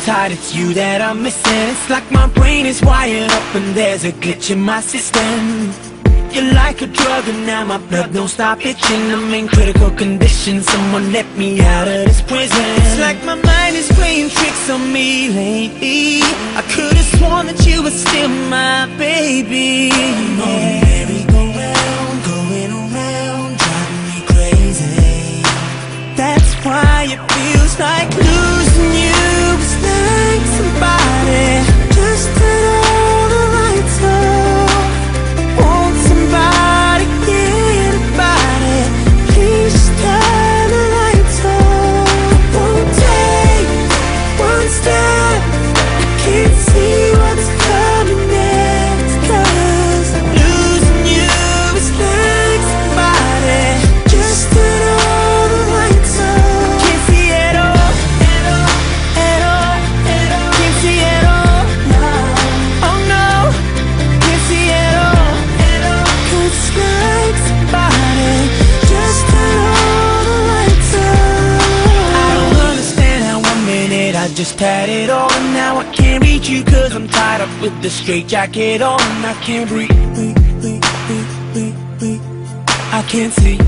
tight, it's you that I'm missing. It's like my brain is wired up and there's a glitch in my system. You're like a drug and now my blood don't stop itching. I'm in critical condition, someone let me out of this prison. It's like my mind is playing tricks on me lately. I could've sworn that you were still my baby. Merry-go-round, going around, driving me crazy. That's why it feels like losing you. It's like somebody just turned all the lights off. Want somebody get about it. Please just turn the lights off. Won't take one step. I can't see what's coming next. 'Cause losing you is like somebody just turned all the lights off. Can't see it all, at all, at all, at all. Can't see it all, no. Oh no, can't see it all, at all. 'Cause it's like somebody just turned all the lights off. I don't understand how 1 minute I just had it all and now I can't reach you 'cause I'm tied up with the straitjacket on. I can't breathe, I can't see.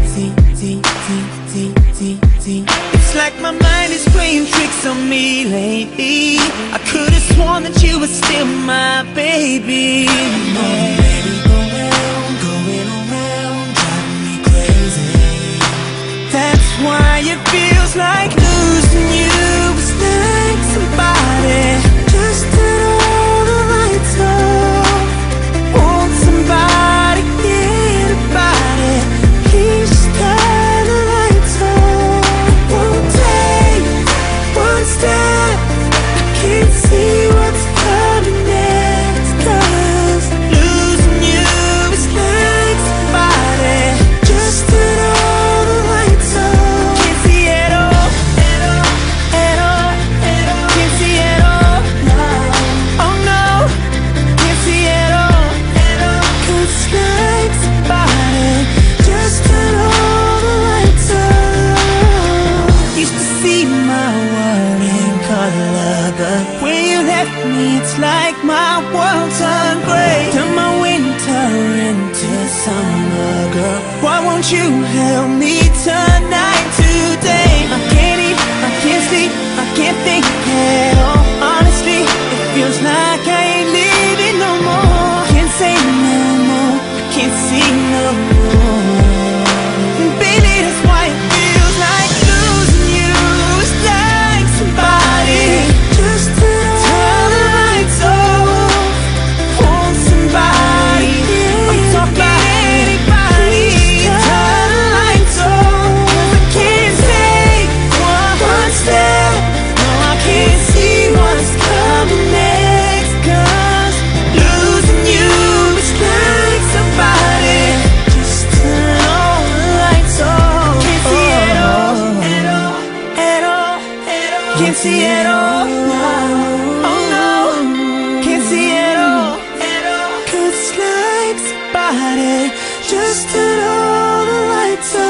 It's like my mind is playing tricks on me lately. I could've sworn that you were still my baby. Merry-go-round, going around, driving me crazy. That's why it feels like losing you. It's like somebody just turned all the lights off. Want somebody get about it. Please just turn the lights off. Won't take one step. I can't see what's coming next. 'Cause losing you is like somebody just turned all the lights off. Can't see it all, at all, at all, at all. Can't see it all, no. Oh no, can't see it all, at all. 'Cause it's like somebody just turned all the lights off. Used to see my world in color, but when you left me, it's like my world turned gray. Turn my winter into summer, girl. Why won't you help me tonight, today? I can't eat, I can't sleep, I can't think at all. Honestly, it feels like I ain't living no more. Can't say no more, I can't see no more. Baby, that's why it feels like losing you. It's like somebody just turn the lights off. Want somebody, I'm talking anybody. Turn the lights off. 'Cause I can't take one step. No, I can't see what's coming next. 'Cause losing you is like somebody just turn all the lights off. Can't see it all, at all, at all, at all. Can't see it all, no. Oh no, can't see it all, at all. 'Cause it's like somebody just turn all the lights off.